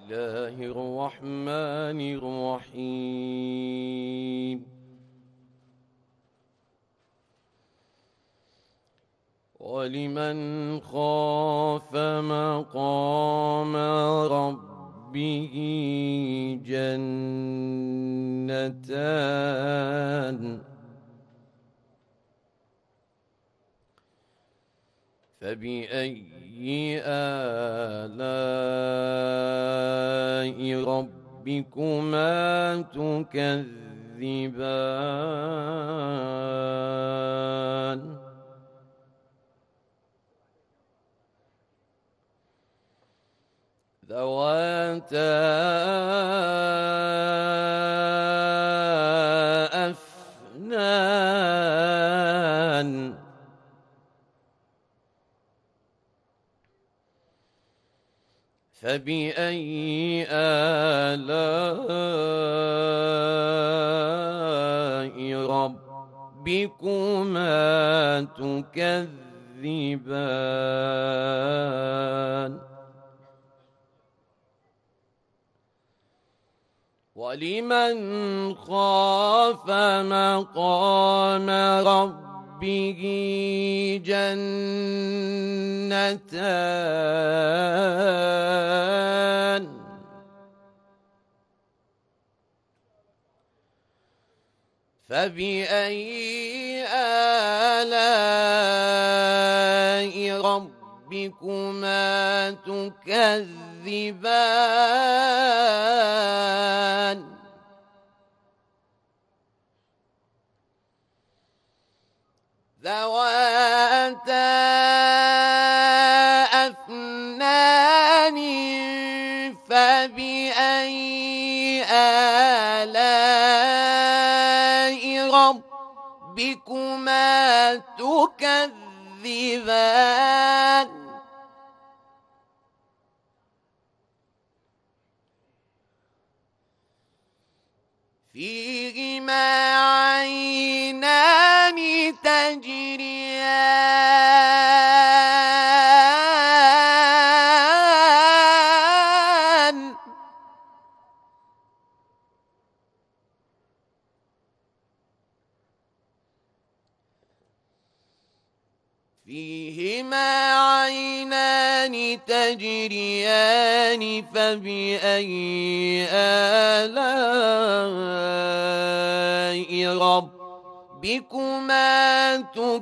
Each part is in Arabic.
الله الرحمن الرحيم ولمن خاف مقام ربه جنتان فبأي آلاء ربكما تكذبان ذواتا أفنان فبأي آلاء ربكما تكذبان ولمن خاف مقام ربه جنتان فبأي آلاء ربكما تكذبان ذواتا أفنان فبأي آلاء ربكما تكذبان فيهما عينان تجريان فبأي آلاء ربكما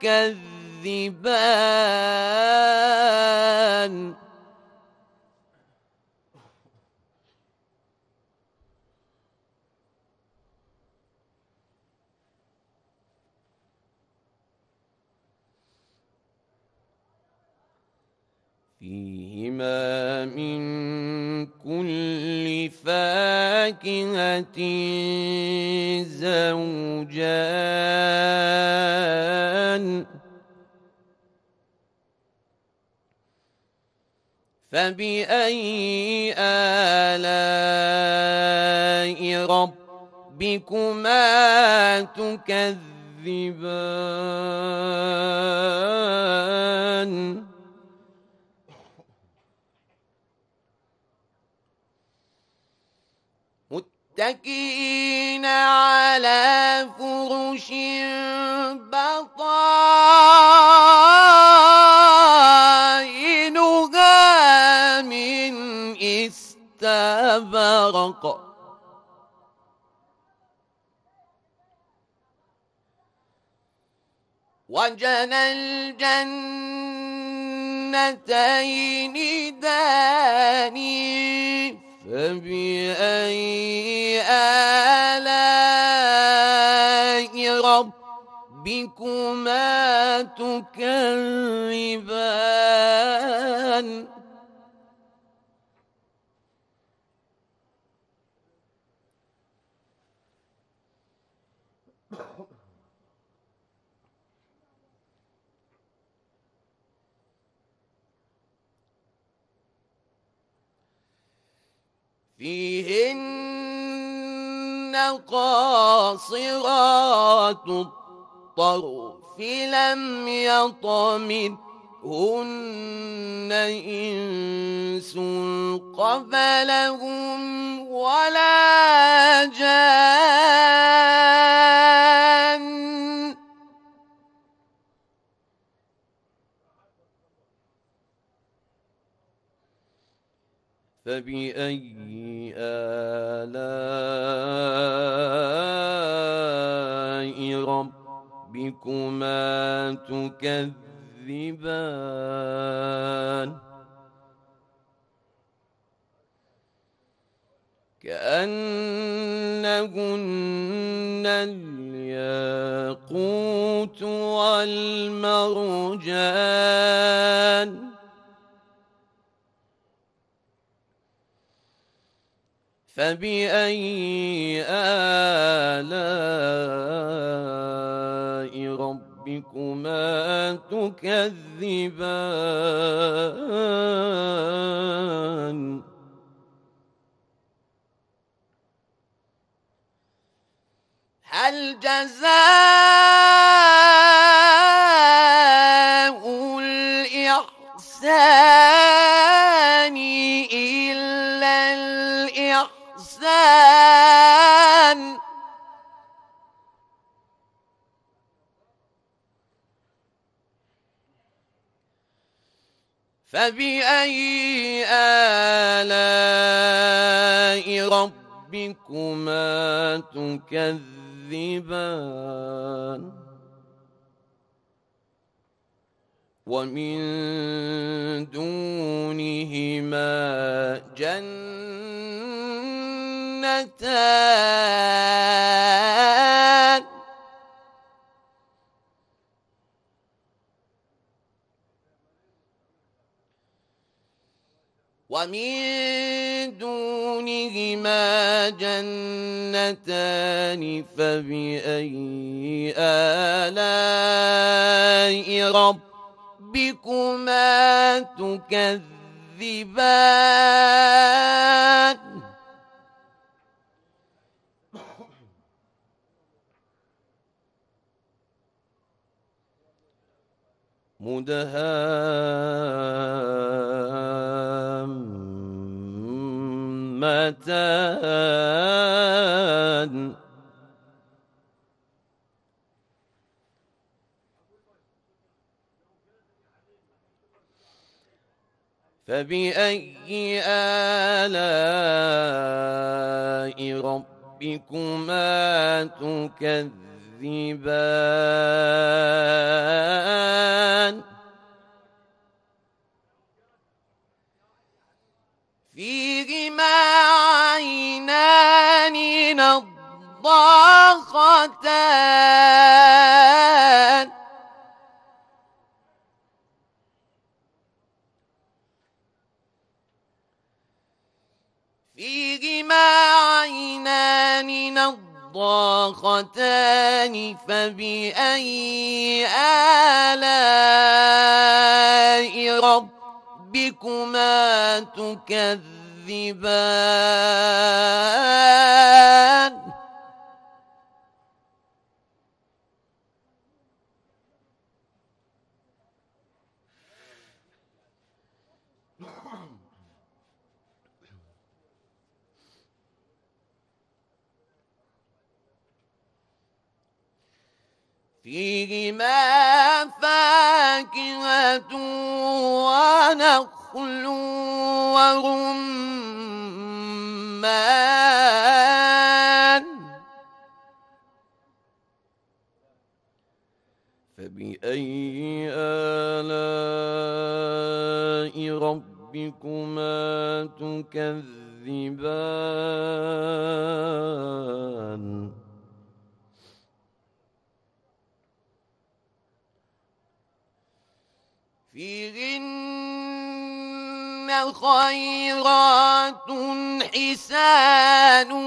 تكذبان فيهما من كل فاكهة زوجان فبأي آلاء ربكما تكذبان متكئين على فرش بطائنها من استبرق وجنى الجنتين دان فبأي آلاء ربكما تكذبان فيهن قاصرات الطرف لم يطمثهن يطمثهن إنس قبلهم ولا جان فبأي آلاء ربكما تكذبان كأنهن الياقوت والمرجان فبأي آلاء ربكما تكذبان هل جزاء الإحسان إلا الإحسان فبأي آلاء ربكما تكذبان ومن دونهما جنتان فبأي آلاء ربكما تكذبان مدهامتان فبأي آلاء ربكما تكذبان فيهما عينان نضاختان فبأي آلاء ربكما تكذبان فيهما فاكهة ونخل ورمان فبأي آلاء ربكما تكذبان فيهن خيرات حسان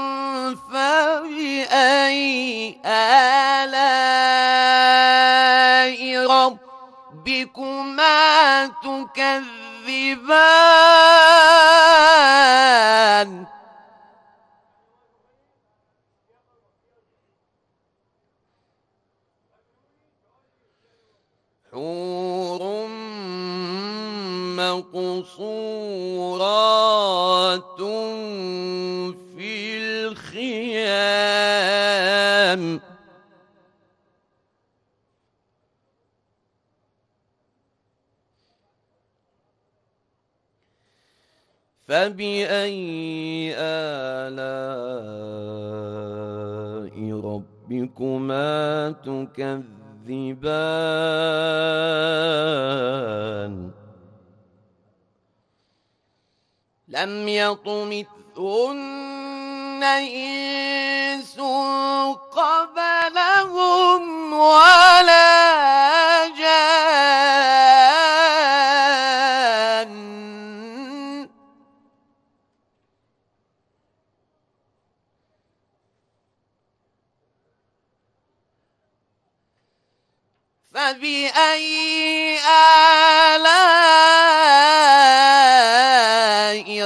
فبأي آلاء ربكما تكذبان حور مقصورات في الخيام فبأي آلاء ربكما تكذبان لم يطمثهن إنس قبلهم ولا جان فبأي آلاء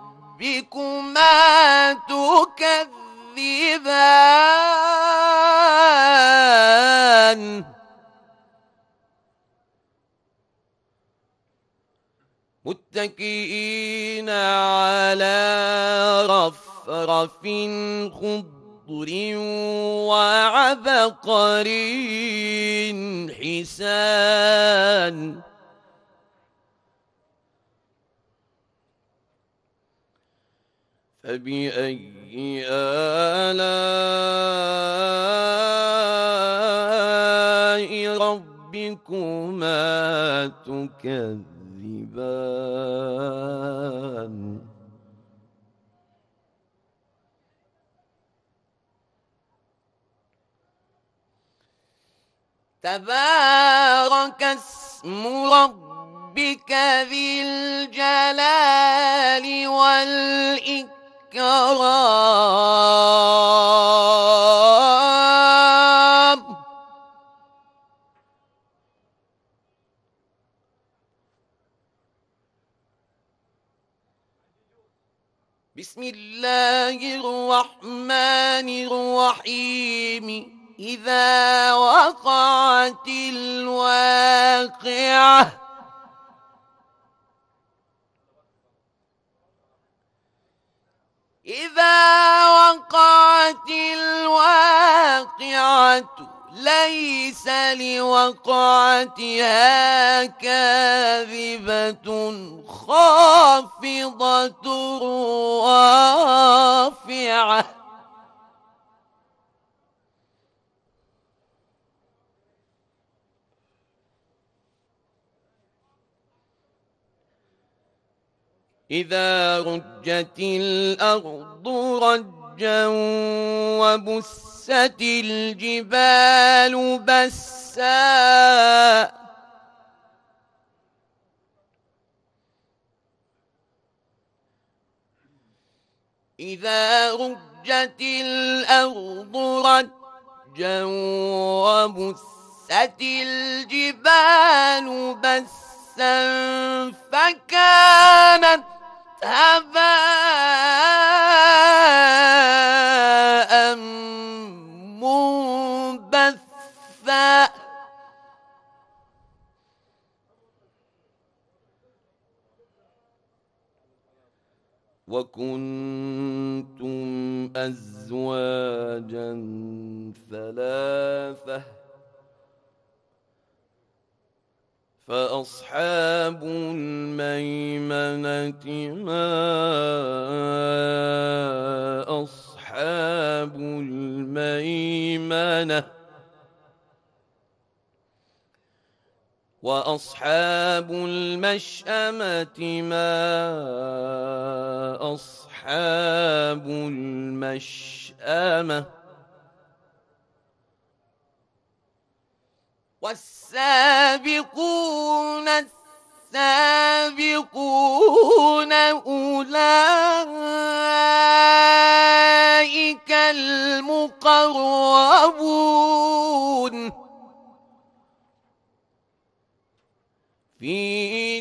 ربكما تكذبان متكئين على رفرف خضر وعبقري حسان فبأي آلاء ربكما تكذبان تبارك اسم ربك ذي الجلال والإكرام بسم الله الرحمن الرحيم إذا وقعت الواقعة إذا وقعت الواقعة ليس لوقعتها كاذبة خافضة رافعة إذا رجت الأرض رجا وبست الجبال بسا إذا رجت الأرض رجا وبست الجبال بسا فكانت هباء منبثا وكنتم أزواجا ثلاثة فأصحاب الميمنة ما أصحاب الميمنة وأصحاب المشأمة ما أصحاب المشأمة والسابقون السابقون أولئك المقربون في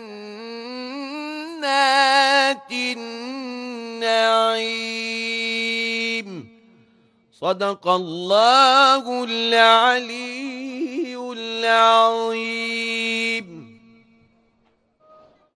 جنات النعيم صدق الله العلي العظيم.